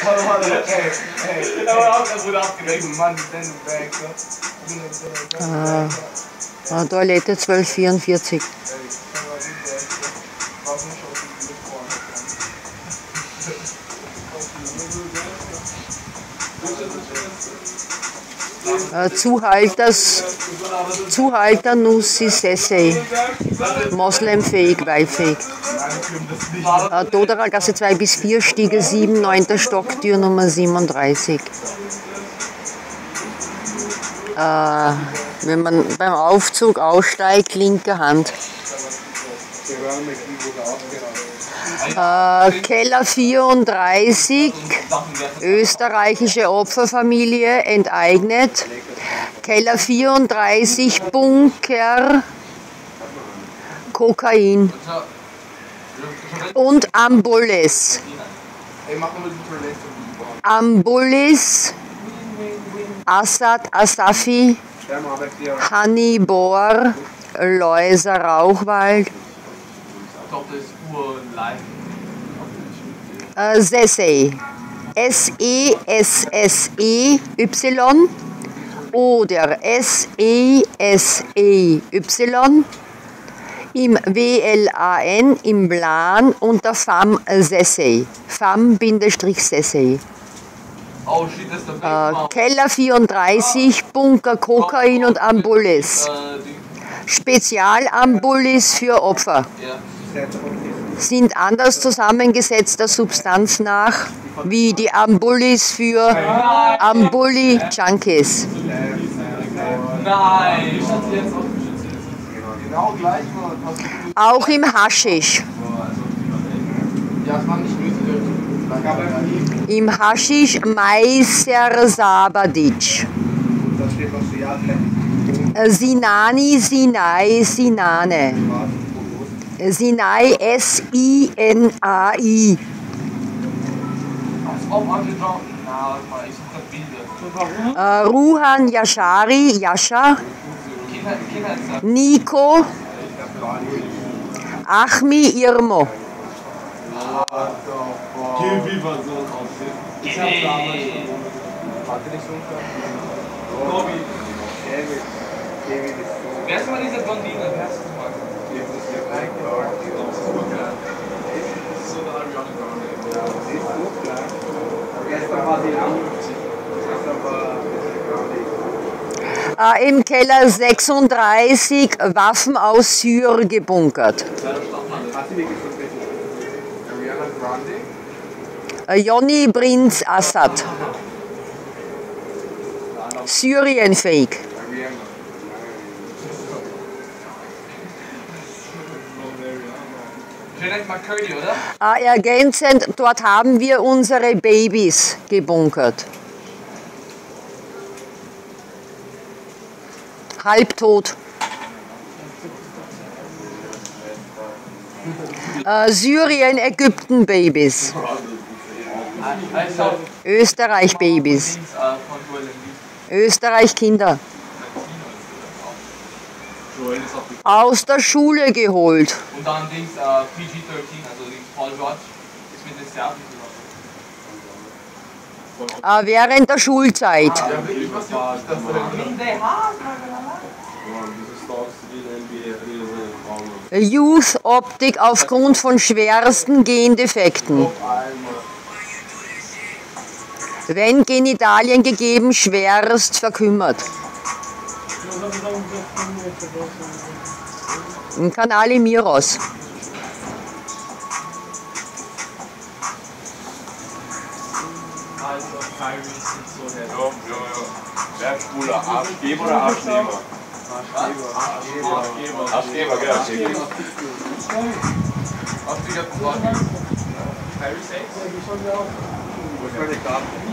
Toilette 1244. Zuhalter Nussi Sessey. Moslemfähig, weihfähig. Doderer Gasse 2 bis 4, Stiege 7, 9. Stock, Tür Nummer 37. Wenn man beim Aufzug aussteigt, linke Hand. Keller 34, österreichische Opferfamilie, enteignet. Keller 34, Bunker, Kokain und Ambulis. Ambulis, Assad Asafi, Hannibor, Leuser Rauchwald. Sessey, S-E-S-S-E-Y oder S-E-S-E-Y im WLAN im Plan unter FAM Sessey. FAM-Sessey. Keller 34, Bunker Kokain und Ambulis. Spezialambulis für Opfer. Sind anders zusammengesetzter Substanz nach, wie die Ambulis für Ambuli-Junkies. Auch im Haschisch. Im Haschisch Meiser Sabadic. Sinani, Sinai, Sinane. Sinai, S-I-N-A-I. Ruhan Yashari, Yasha. Nico. Achmi Irmo. Wer ist mal diese Blondine? Im Keller 36 Waffen aus Syrien gebunkert. Jonny Prinz Assad. Syrienfähig. McCurdy, oder? Ergänzend, dort haben wir unsere Babys gebunkert. Halbtot. Syrien, Ägypten Babys. Österreich Babys. Österreich Kinder. Aus der Schule geholt. Und dann Dings PG-13, also Paul George ist mit den Serben zusammen. Während der Schulzeit. Youth Optik aufgrund von schwersten Gendefekten. Wenn Genitalien gegeben, schwerst verkümmert. Im Kanal Miros. Werkspuler, Arschgeber oder Arschnehmer? Arschgeber, genau. Hast du jetzt gesagt? Harry Sex? Wo ist meine Karte?